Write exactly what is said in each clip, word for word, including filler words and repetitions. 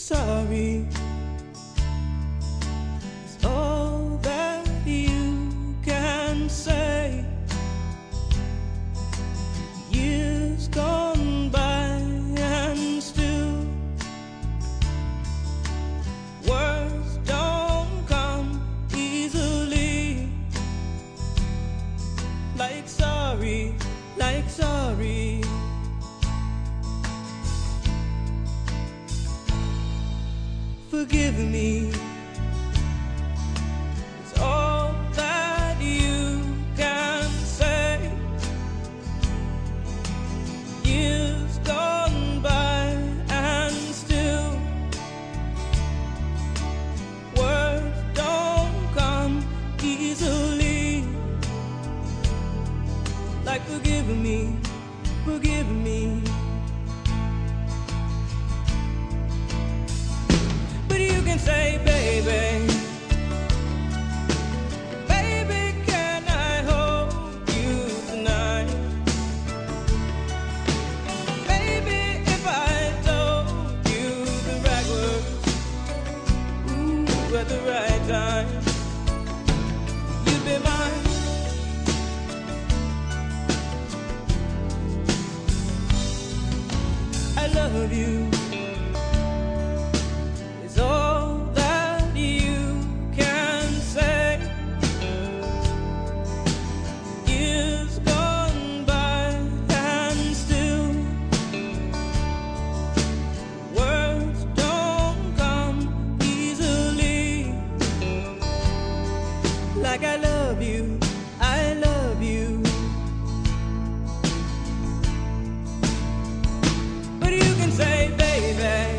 sorry is all that you can say. Years gone by and still words don't come easily. Like sorry, like sorry. Forgive me is all that you can say. Years gone by and still words don't come easily. Like forgive me, forgive me. You can say, baby, baby, can I hold you tonight? Baby, if I told you the right words, ooh, at the right time, you'd be mine. I love you. Like I love you, I love you. But you can say, baby,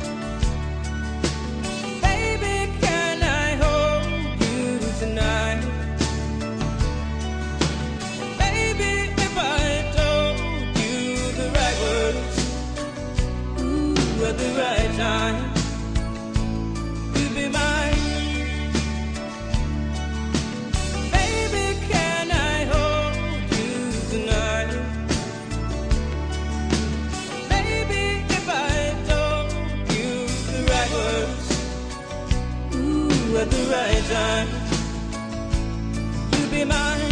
baby, can I hold you tonight? Baby, if I told you the right words, ooh, at the right time, you'd be mine. At the right time, you'll be mine.